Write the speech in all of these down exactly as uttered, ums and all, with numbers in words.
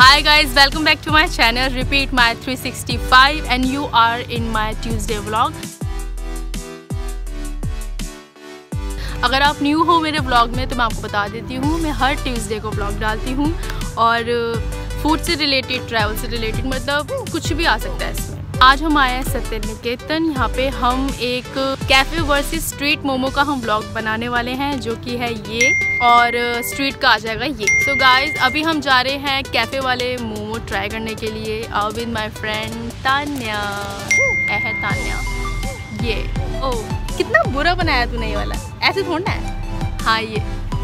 Hi guys, welcome back to my channel Repeat My three sixty-five and you are in my Tuesday vlog. अगर आप new हो मेरे vlog में तो मैं आपको बता देती हूँ, मैं हर ट्यूसडे को व्लॉग डालती हूँ और फूड से रिलेटेड, ट्रैवल से रिलेटेड, मतलब कुछ भी आ सकता है इसमें। आज हम आए हैं सत्य निकेतन। यहाँ पे हम एक कैफ़े वर्सेस स्ट्रीट मोमो का हम व्लॉग बनाने वाले हैं, जो कि है ये, और स्ट्रीट का आ जाएगा ये। सो so गाइज, अभी हम जा रहे हैं कैफ़े वाले मोमो ट्राई करने के लिए विद माय फ्रेंड तान्या। है तान्या ये। ओह कितना बुरा बनाया तूने ये वाला, ऐसे थोड़ा है। हाँ ये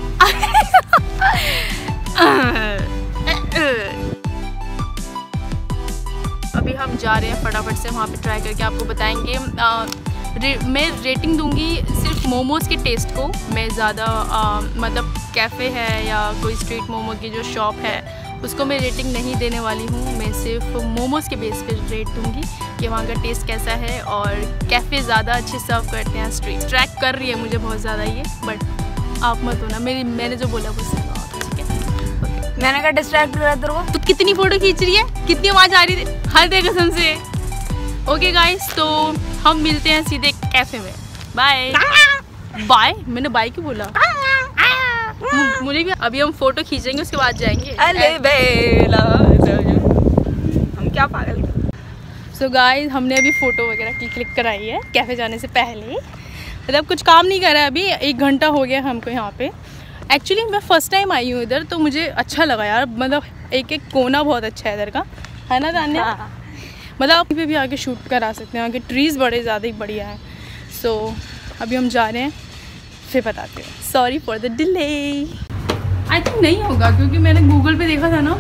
अभी हम जा रहे हैं फटाफट से वहाँ पे ट्राई करके आपको बताएंगे। आ, रे, मैं रेटिंग दूंगी सिर्फ मोमोज़ के टेस्ट को। मैं ज़्यादा मतलब कैफ़े है या कोई स्ट्रीट मोमो की जो शॉप है उसको मैं रेटिंग नहीं देने वाली हूँ। मैं सिर्फ मोमोज़ के बेस पे रेट दूंगी कि वहाँ का टेस्ट कैसा है, और कैफ़े ज़्यादा अच्छे सर्व करते हैं। स्ट्रीट ट्रैक कर रही है मुझे बहुत ज़्यादा ये, बट आप मत होना, मेरी मैंने जो बोला वो सही बात, ठीक है। मैंने कहा डिस्ट्रैक्ट कर तेरे को। तो कितनी फ़ोटो खींच रही है, कितनी आवाज़ आ रही थी हर दे कसम से। ओके गाइस, तो हम मिलते हैं सीधे कैफ़े में। बाय बाय, मैंने बाय क्यों बोला? मुझे भी अभी हम फोटो खींचेंगे, उसके बाद जाएंगे। अले बेला हम क्या पागल। सो so गाइस, हमने अभी फ़ोटो वगैरह की क्लिक कराई है कैफ़े जाने से पहले। मतलब कुछ काम नहीं करा है अभी, एक घंटा हो गया हमको यहाँ पे। एक्चुअली मैं फ़र्स्ट टाइम आई हूँ इधर, तो मुझे अच्छा लगा यार। मतलब एक एक कोना बहुत अच्छा है इधर का, है ना तान्या? हाँ। मतलब आप पे भी आके शूट करा सकते हैं, आगे ट्रीज़ बड़े ज़्यादा ही बढ़िया हैं। सो so, अभी हम जा रहे हैं, फिर बताते हैं। Sorry for the delay. I think नहीं होगा क्योंकि मैंने गूगल पे देखा था ना,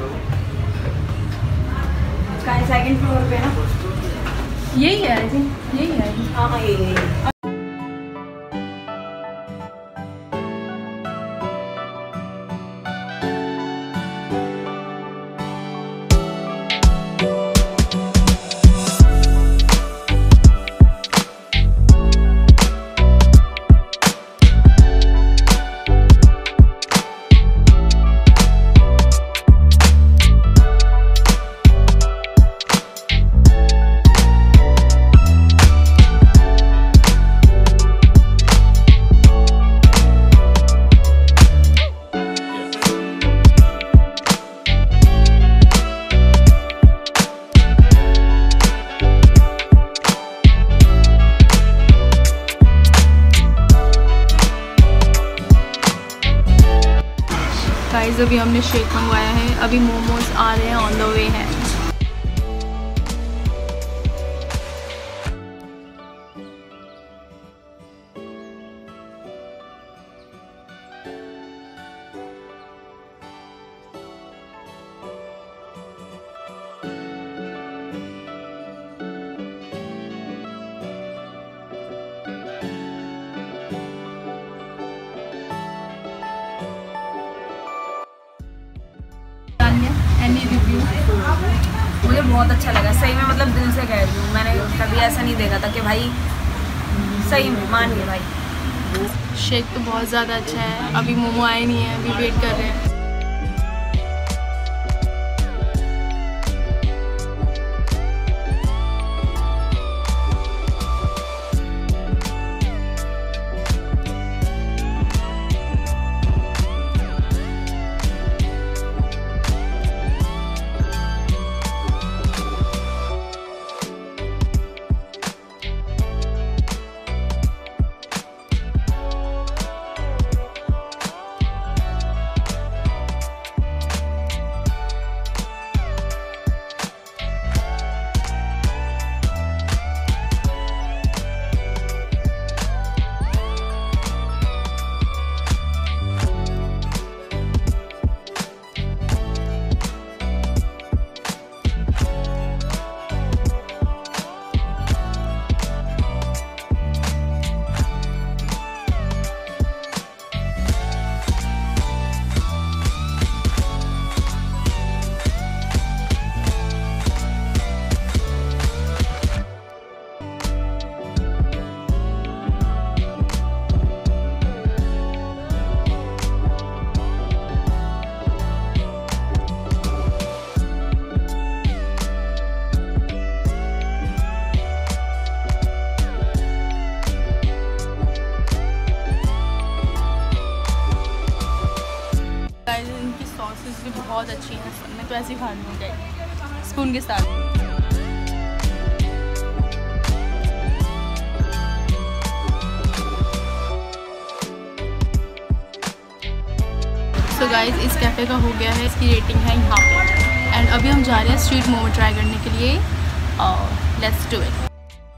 सेकंड फ्लोर पे ना, यही है आई थिंक, यही है। हाँ हाँ यही है। गाइस, अभी हमने शेक मंगवाया है, अभी मोमोज आ रहे हैं, ऑन द वे हैं। मुझे बहुत अच्छा लगा सही में, मतलब दिल से कह रही हूँ। मैंने कभी ऐसा नहीं देखा था कि भाई सही में मानिए भाई। शेक तो बहुत ज़्यादा अच्छा है। अभी मोमो आए नहीं है, अभी वेट कर रहे हैं। सॉसेस भी बहुत अच्छी हैं। मैं तो ऐसे ही खा लूँगी स्पून के साथ। सो गाइस, इस कैफ़े का हो गया है, इसकी रेटिंग है यहाँ पे। एंड अभी हम जा रहे हैं स्ट्रीट मोमो ट्राई करने के लिए। Let's do it.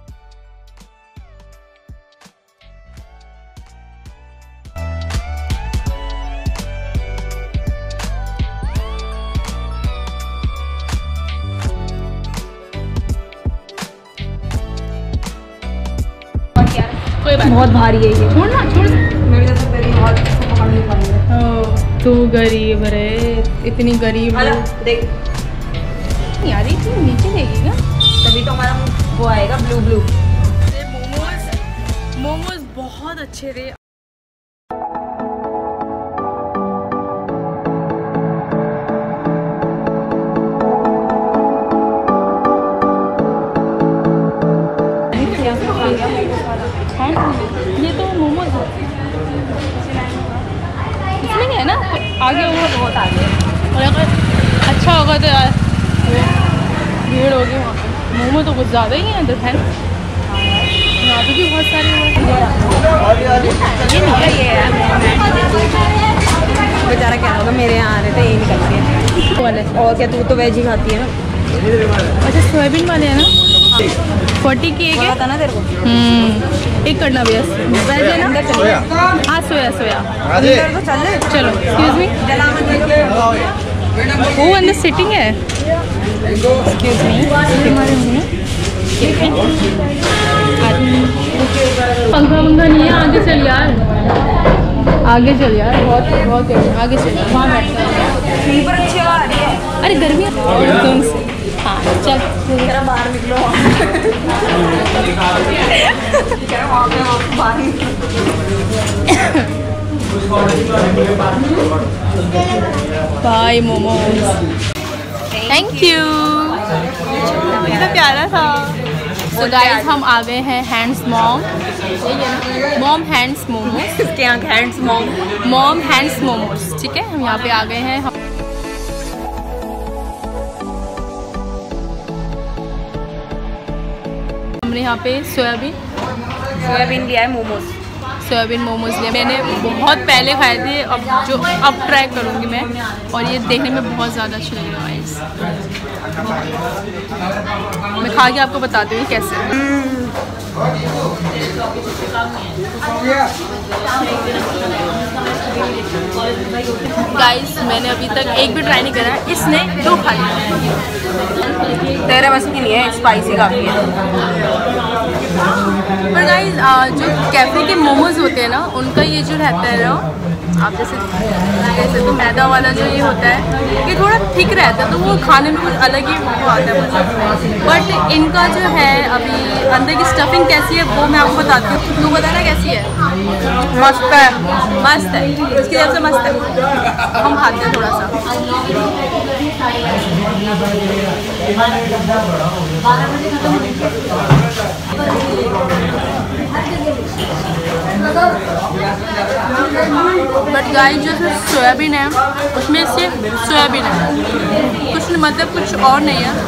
बहुत भारी है ये। छोड़ ना, छोड़। मेरे जैसे मेरी बहुत पकड़ नहीं पाएंगे। तू गरीब रे, इतनी गरीब देख यार, इतनी नीचे देगी क्या? तभी तो हमारा वो आएगा ब्लू ब्लू। मोमोज मोमोज बहुत अच्छे थे। ये तो मोमोज है, इसमें क्या है ना, आगे होगा बहुत आगे। और अगर अच्छा होगा तो यार भीड़ होगी वहाँ पे। मोमो तो कुछ ज़्यादा ही है इधर है। यहाँ पे भी बहुत सारे बेचारा क्या होगा, मेरे यहाँ आ रहे थे, यही निकल रही है। और क्या, तू तो वेज ही खाती है ना? अच्छा, सोयाबीन वाले हैं ना? फोर्टी की एक है ना तेरे को। हम्म एक करना भैया, वेज है ना? हाँ, सोया सोया तो चल ले। चलो, एक्सक्यूज मी, वो अंदर सिटिंग है। एक्सक्यूज मी, हमारे होंगे पंखा पंखा नहीं है। आगे चल यार, आगे चल यार, बहुत बहुत आगे चल, वहाँ बैठता है। पर अच्छी हवा आ रही है। अरे गर्मी तुम से। हाँ चल, जरा बाहर निकलो। बाय मोमोज, थैंक यू, कितना प्यारा था। तो गाइस, हम आ गए हैं hands mom mom hands momos. इसके यहाँ hands mom mom hands momos, ठीक है। हम यहाँ पे आ गए हैं। हम हमने यहाँ पे सोयाबीन सोयाबीन लिया है, मोमोज सोयाबीन मोमोज लिए। मैंने बहुत पहले खाए थे, अब जो अब ट्राई करूँगी मैं। और ये देखने में बहुत ज़्यादा अच्छे लग रहे हैं। मैं खा के आपको बताती हूँ कैसे। गाइस, मैंने अभी तक एक भी ट्राई नहीं करा है, इसने दो खा लिया। तेरे बस की नहीं है, स्पाइसी काफ़ी है। पर गाइस, जो कैफ़े के मोमोज होते हैं ना, उनका ये जो रहता है ना, आप जैसे जैसे तो मैदा वाला जो ये होता है, ये थोड़ा थिक रहता है, तो वो खाने में कुछ अलग ही वो आता है मुझे। बट इनका जो है अभी अंदर की स्टफिंग कैसी है वो मैं आपको बताती हूँ। तू बताना कैसी है? मस्त है, मस्त है, इसकी तरफ से मस्त है। हम खाते हैं थोड़ा सा। बट गाइस, जो सोयाबीन है उसमें सिर्फ सोयाबीन है, कुछ मतलब कुछ और नहीं है।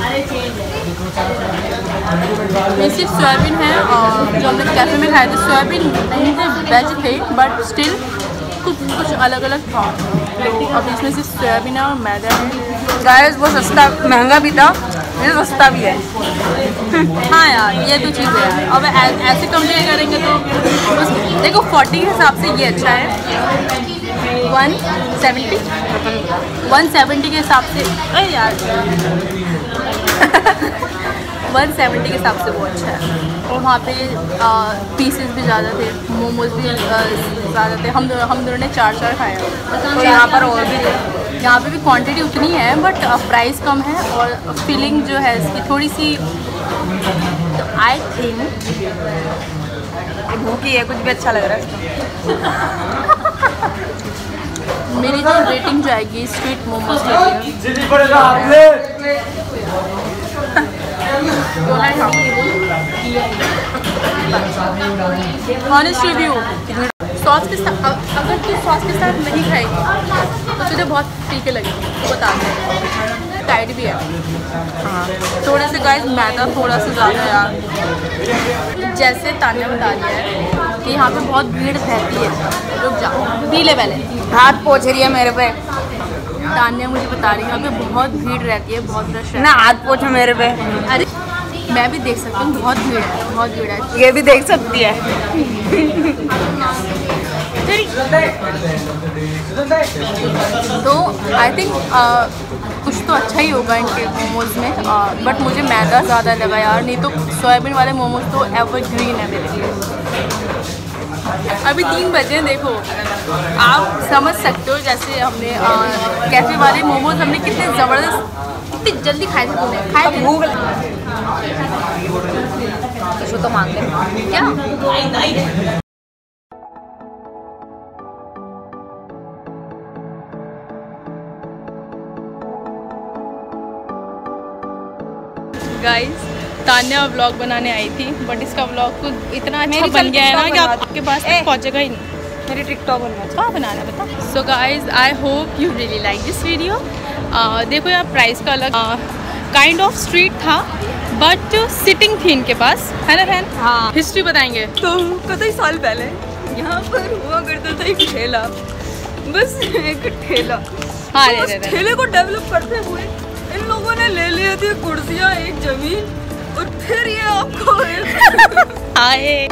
ये सिर्फ सोयाबीन है। और जो हमने कैफ़े में खाए थे सोयाबीन नहीं थे, वेज थे, बट स्टिल कुछ कुछ अलग अलग था। तो अब इसमें सिर्फ सोयाबीन है और मैदा है। गाइस वो सस्ता महंगा भी था, ये सस्ता भी है। हाँ यार, ये तो चीज़ है यार। अब ऐसे कंपेयर करेंगे तो उस, देखो फोर्टी के हिसाब से ये अच्छा है। वन सेवेंटी वन सेवेंटी के हिसाब से, अरे यार वन सेवेंटी के हिसाब से वो अच्छा है। और वहाँ पे पीसेस भी ज़्यादा थे, मोमोज भी ज़्यादा थे। हम हम दोनों ने चार चार खाए। तो यहाँ पर और भी थे, यहाँ पे भी क्वांटिटी उतनी है, बट प्राइस कम है। और फीलिंग जो है इसकी थोड़ी सी, तो आई थिंक भूखी है, कुछ भी अच्छा लग रहा है। मेरी जो रेटिंग जाएगी स्ट्रीट मोमोज के लिए, ऑनेस्ट रिव्यू सॉस के साथ, अगर तू सॉस के साथ नहीं खाएगी तो तुझे बहुत फीके लगेगी, तो बता दें। टाइट भी है हाँ, थोड़े से गाइस मैदा थोड़ा सा ज़्यादा यार। जैसे तान्या बता रही है कि यहाँ पे बहुत भीड़ रहती है, रुक जाओ पी ले पहले। हाथ पोछ रही है मेरे पे तान्या, मुझे बता रही है यहाँ पे बहुत भीड़ रहती है, बहुत रश है ना, हाथ पोछो मेरे पे। अरे मैं भी देख सकती हूँ, बहुत भीड़ है, बहुत भीड़ है। ये भी देख सकती है। तो आई थिंक कुछ तो अच्छा ही होगा इनके मोमोज में, बट uh, मुझे मैदा ज़्यादा लगा यार, नहीं तो सोयाबीन वाले मोमोज तो एवरग्रीन है मेरे लिए। अभी तीन बजे हैं, देखो आप समझ सकते हो जैसे हमने कैफे वाले मोमोज हमने कितने ज़बरदस्त, कितनी जल्दी खाए थे तुमने, खाए थे भूख तो मांग ले क्या। गाइस तान्या व्लॉग बनाने आई थी, बट इसका व्लॉग तो इतना अच्छा बन गया है ना कि आपके पास तक पहुंचेगा ही नहीं। मेरी टिकटॉक बनवा क्या बनाना बता। So guys I hope you really like this video. देखो यार प्राइस का अलग काइंड ऑफ स्ट्रीट था, बट सिटिंग थी इनके पास, है ना बहन। हाँ हिस्ट्री बताएंगे तो कई साल पहले यहाँ पर हुआ करता था एक ठेला, बस एक ठेला। हाँ तो उस ठेले को डेवलप करते हुए इन लोगों ने ले लिए थे कुर्सियाँ, एक जमीन, और फिर ये आपको आए।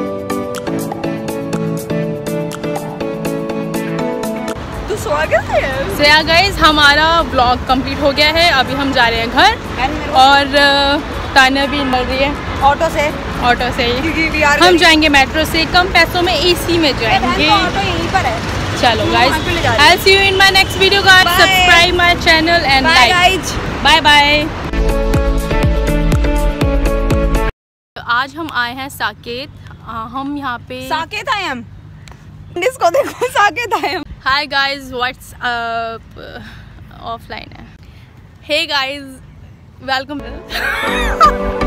तो स्वागत है। So yeah guys, हमारा व्लॉग कंप्लीट हो गया है, अभी हम जा रहे हैं घर, और तान्या भी मिल रही है ऑटो से, ऑटो से ही हम जाएंगे, मेट्रो से कम पैसों में एसी में जाएंगे। ऑटो यहीं पर है। चलो guys, I'll see you in my next video guys. Subscribe my channel and like. Bye bye. आज हम आए हैं साकेत, हम यहाँ पे साकेत आए हम, इसको देखो साकेत आए हम। Hi guys, what's up? Offline है। Hey guys, welcome.